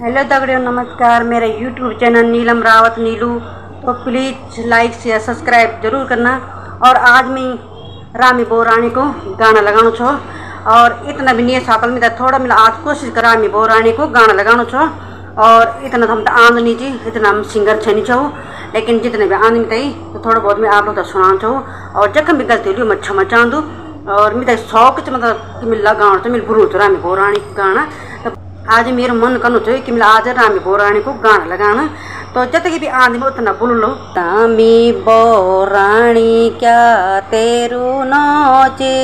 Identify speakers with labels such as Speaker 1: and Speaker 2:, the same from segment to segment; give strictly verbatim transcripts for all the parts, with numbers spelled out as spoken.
Speaker 1: Hello दगड़ियों, नमस्कार। मेरे यूट्यूब चैनल नीलम रावत नीलू, तो प्लीज़ लाइक शेयर सब्सक्राइब जरूर करना। और आज मैं रामी बोरानी को गाना लगाणु छो और इतना भी नहीं साकल में थोड़ा मिला आज कोशिश कर रामी बोरानी को गाना लगाणु छो। और इतना तो हम आंद नहीं जी, इतना हम सिंगर छनी छो, लेकिन जितने भी आंद मिताई तो थोड़ा बहुत मैं आप लोग सुना छो। और जखम भी गलती हुई मैं क्षमा चाहूँ। और मिताई शौक मतलब कि मैं लगाण तो मेरे बुरू रामी बोरानी गाना। तो आज मेरा मन करना चाहिए कि मैं आज रामी बोरानी को गाना लगाना। तो जितनी भी आंधी में उतना बोल लो। रामी बोरानी क्या तेरू नाचे,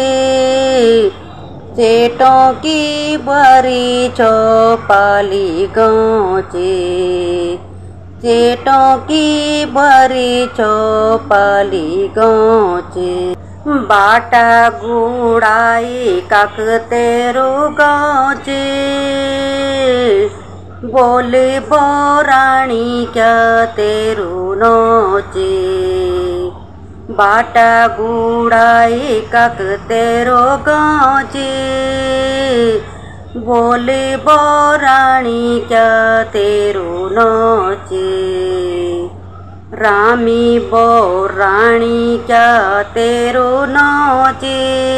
Speaker 1: सेठों की बरी चौपाली गाँचे, सेठों की बरी चौपाली गाँचे। बाटा गुड़ाई कक तेरू गाँचे, बोले बोरानी क्या तेरू नोचे। बाटा गुड़ाई कक तेरो गाँचे, बोले बोरानी क्या तेरू नोचे। रामी बोरानी क्या तेरो नाचे,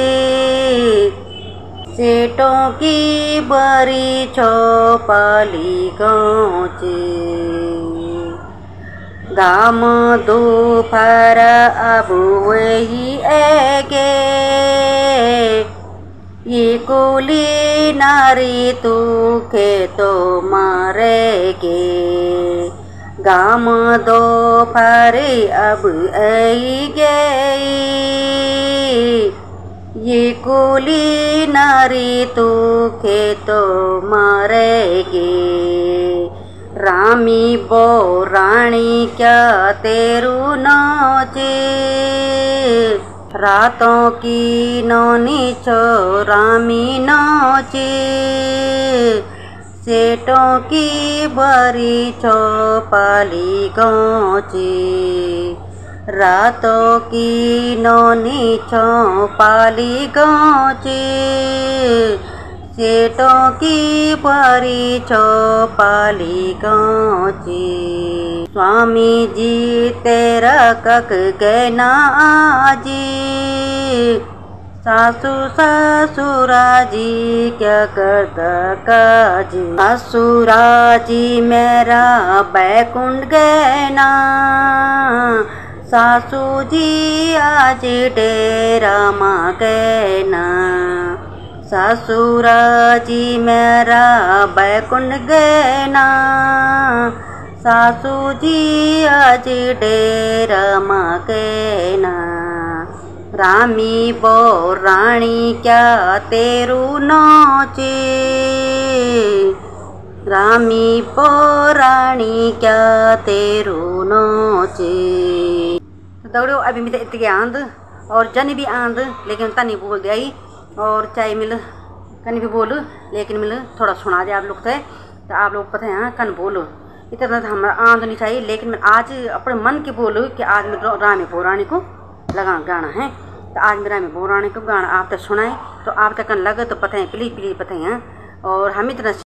Speaker 1: सेठों की बरी चौपाली गाँचे। गाम दोपहर अब वही आगे, ये कोली नारी तू के तो मारेगे। गाम दोपहर अब आई गई, ये कोली नारी तू के तो मारेगी। रामी बोरानी क्या तेरू नाचे, रातों की नौनी छो रामी नाचे। सेठों की बरी चौपाली गाँचे, रातों की नौनी चौपाली गाँचे। सेठों की बरी चौपाली गाँचे। स्वामी जी तेरा कक गैना आजी, सासू ससुरा जी क्या करता काजी। ससुरा जी मेरा बैकुंठ गैना, सासू जी आज डेरा माँ गैना। ससुरा जी मेरा बैकुंठ गैना, सासू जी आज डेरा माँ गैना। रामी बोरानी क्या तेरू नाचे, रामी बोरानी क्या तेरू नाचे। दौड़ो अभी मिले इतनी आंद और जनी भी आंद, लेकिन तनी बोल दे आई। और चाहे मिल कनी भी बोल, लेकिन मिल थोड़ा सुना दे आप लोग थे तो आप लोग पता है कन बोलो। इतना तो हमारा आंद नहीं चाहिए, लेकिन मैं आज अपने मन के बोलूँ कि आज मैं रामी बोरानी को लगा गाना है। तो आज मेरा में बोरानी को गाना आप तक सुनाए तो आप तक लगे तो पता है प्लीज प्लीज पता है। और हम इतना